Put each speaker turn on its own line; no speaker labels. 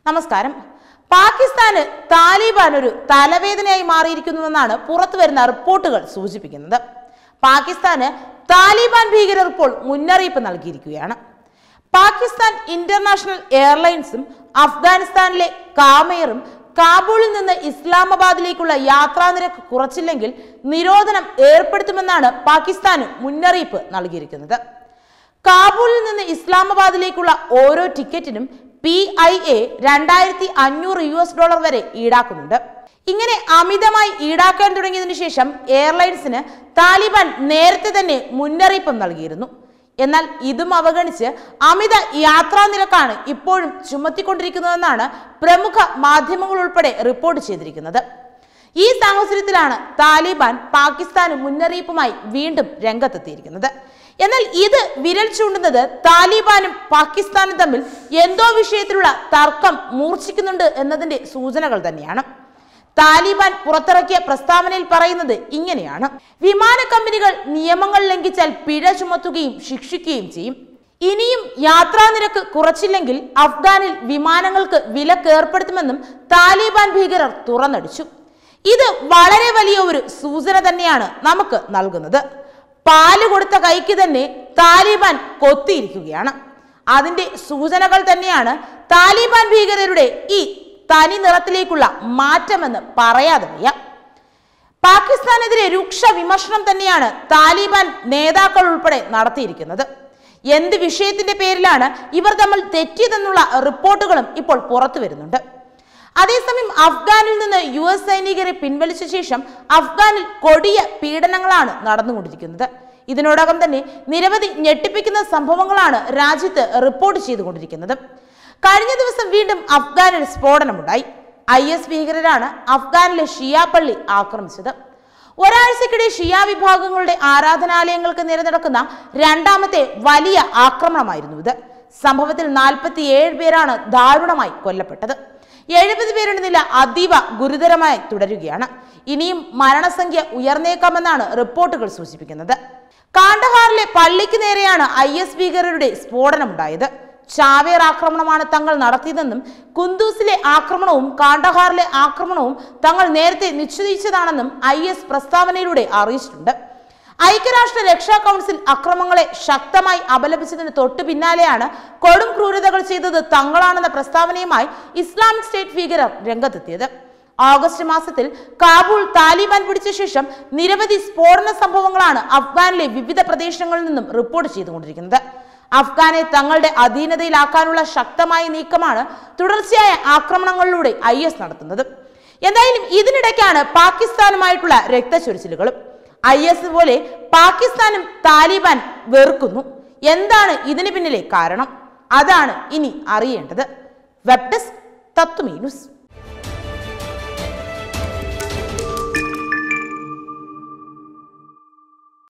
നമസ്കാരം. പാകിസ്ഥാന് താലിബാൻ ഒരു തലവേദനയായി മാറിയിരിക്കുന്നുവെന്നാണ് പുറത്തുവരുന്ന റിപ്പോർട്ടുകൾ സൂചിപ്പിക്കുന്നത്. പാകിസ്ഥാന് താലിബാൻ ഭീകരർ ഇപ്പോൾ മുന്നറിയിപ്പ് നൽകിയിരിക്കുകയാണ്. പാകിസ്ഥാൻ ഇന്റർനാഷണൽ എയർലൈൻസും അഫ്ഗാനിസ്ഥാനിലെ കാമേറും കാബൂളിൽ നിന്ന് ഇസ്ലാമാബാദിലേക്കുള്ള യാത്രാനിരക്ക് കുറച്ചില്ലെങ്കിൽ നിരോധനം ഏർപ്പെടുത്തുമെന്നാണ് പാകിസ്ഥാന് മുന്നറിയിപ്പ് നൽകിയിരിക്കുന്നത്. കാബൂളിൽ നിന്ന് ഇസ്ലാമാബാദിലേക്കുള്ള ഓരോ ടിക്കറ്റിനും PIA $2500 വരെ ഈടാക്കുന്നുണ്ട്. ഇങ്ങനെ അമിതമായി ഈടാക്കാൻ തുടങ്ങിയതിനു ശേഷം എയർലൈൻസിന് താലിബാൻ നേരത്തെ തന്നെ മുന്നറിയിപ്പ് നൽകിയിരുന്നു. എന്നാൽ ഇതും അവഗണിച്ച് അമിത യാത്രാ നിരക്കാണ് ഇപ്പോഴും ചുമത്തിക്കൊണ്ടിരിക്കുന്നതെന്നാണ് പ്രമുഖ മാധ്യമങ്ങൾ ഉൾപ്പെടെ റിപ്പോർട്ട് ചെയ്തിരിക്കുന്നത്. ഈ സാഹചര്യത്തിലാണ് താലിബാൻ പാകിസ്ഥാന് മുന്നറിയിപ്പുമായി വീണ്ടും രംഗത്തെത്തിയിരിക്കുന്നത്. എന്നാൽ ഇത് വിരൽ ചൂണ്ടുന്നത് താലിബാനും പാകിസ്ഥാനും തമ്മിൽ എന്തോ വിഷയത്തിലുള്ള തർക്കം മൂർച്ഛിക്കുന്നുണ്ട് എന്നതിന്റെ സൂചനകൾ തന്നെയാണ്. താലിബാൻ പുറത്തിറക്കിയ പ്രസ്താവനയിൽ പറയുന്നത് ഇങ്ങനെയാണ്: വിമാന കമ്പനികൾ നിയമങ്ങൾ ലംഘിച്ചാൽ പിഴ ചുമത്തുകയും ശിക്ഷിക്കുകയും ചെയ്യും. ഇനിയും യാത്രാ നിരക്ക് കുറച്ചില്ലെങ്കിൽ അഫ്ഗാനിൽ വിമാനങ്ങൾക്ക് വിലക്ക് ഏർപ്പെടുത്തുമെന്നും താലിബാൻ ഭീകരർ തുറന്നടിച്ചു. ഇത് വളരെ വലിയ ഒരു സൂചന തന്നെയാണ് നമുക്ക് നൽകുന്നത്. പാല് കൊടുത്ത കൈക്ക് തന്നെ താലിബാൻ കൊത്തിയിരിക്കുകയാണ്. അതിന്റെ സൂചനകൾ തന്നെയാണ് താലിബാൻ ഭീകരരുടെ ഈ തനി നിറത്തിലേക്കുള്ള മാറ്റമെന്ന് പറയാതെ വയ്യ. പാകിസ്ഥാനെതിരെ രൂക്ഷ വിമർശനം തന്നെയാണ് താലിബാൻ നേതാക്കൾ ഉൾപ്പെടെ നടത്തിയിരിക്കുന്നത്. എന്ത് വിഷയത്തിന്റെ പേരിലാണ് ഇവർ തമ്മിൽ തെറ്റിയതെന്നുള്ള റിപ്പോർട്ടുകളും ഇപ്പോൾ പുറത്തു വരുന്നുണ്ട്. അതേസമയം അഫ്ഗാനിൽ നിന്ന് US സൈനികരെ പിൻവലിച്ച ശേഷം അഫ്ഗാനിൽ കൊടിയ പീഡനങ്ങളാണ് നടന്നുകൊണ്ടിരിക്കുന്നത്. ഇതിനോടകം തന്നെ നിരവധി ഞെട്ടിപ്പിക്കുന്ന സംഭവങ്ങളാണ് രാജ്യത്ത് റിപ്പോർട്ട് ചെയ്തുകൊണ്ടിരിക്കുന്നത്. കഴിഞ്ഞ ദിവസം വീണ്ടും അഫ്ഗാനിൽ സ്ഫോടനമുണ്ടായി. IS ഭീകരരാണ് അഫ്ഗാനിലെ ഷിയ പള്ളി ആക്രമിച്ചത്. ഒരാഴ്ചക്കിടെ ഷിയ വിഭാഗങ്ങളുടെ ആരാധനാലയങ്ങൾക്ക് നേരെ നടക്കുന്ന രണ്ടാമത്തെ വലിയ ആക്രമണമായിരുന്നു ഇത്. സംഭവത്തിൽ 47 പേരാണ് ദാരുണമായി കൊല്ലപ്പെട്ടത്. 70 പേരുടെ നില അതീവ ഗുരുതരമായി തുടരുകയാണ്. ഇനിയും മരണസംഖ്യ ഉയർന്നേക്കാമെന്നാണ് റിപ്പോർട്ടുകൾ സൂചിപ്പിക്കുന്നത്. കാണ്ഡഹാറിലെ പള്ളിക്ക് നേരെയാണ് IS ഭീകരരുടെ സ്ഫോടനമുണ്ടായത്. ചാവേർ ആക്രമണമാണ് തങ്ങൾ നടത്തിയതെന്നും കുന്ദൂസിലെ ആക്രമണവും കാണ്ഡഹാറിലെ ആക്രമണവും തങ്ങൾ നേരത്തെ നിശ്ചയിച്ചതാണെന്നും IS പ്രസ്താവനയിലൂടെ അറിയിച്ചിട്ടുണ്ട്. ഐക്യരാഷ്ട്ര രക്ഷാ കൗൺസിൽ അക്രമങ്ങളെ ശക്തമായി അപലപിച്ചതിന് തൊട്ടു പിന്നാലെയാണ് കൊടും ക്രൂരതകൾ ചെയ്തത് തങ്ങളാണെന്ന പ്രസ്താവനയുമായി ഇസ്ലാമിക് സ്റ്റേറ്റ് ഭീകരർ രംഗത്തെത്തിയത്. ഓഗസ്റ്റ് മാസത്തിൽ കാബൂൾ താലിബാൻ പിടിച്ച ശേഷം നിരവധി സ്ഫോടന സംഭവങ്ങളാണ് അഫ്ഗാനിലെ വിവിധ പ്രദേശങ്ങളിൽ നിന്നും റിപ്പോർട്ട് ചെയ്തുകൊണ്ടിരിക്കുന്നത്. അഫ്ഗാനെ തങ്ങളുടെ അധീനതയിലാക്കാനുള്ള ശക്തമായ നീക്കമാണ് തുടർച്ചയായ ആക്രമണങ്ങളിലൂടെ IS നടത്തുന്നത്. എന്തായാലും ഇതിനിടയ്ക്കാണ് പാകിസ്ഥാനുമായിട്ടുള്ള രക്തച്ചൊരിച്ചിലുകളും. IS പോലെ പാകിസ്ഥാനും താലിബാൻ വെറുക്കുന്നു. എന്താണ് ഇതിന് പിന്നിലെ കാരണം? അതാണ് ഇനി അറിയേണ്ടത്. Web desk Tatwamayi news.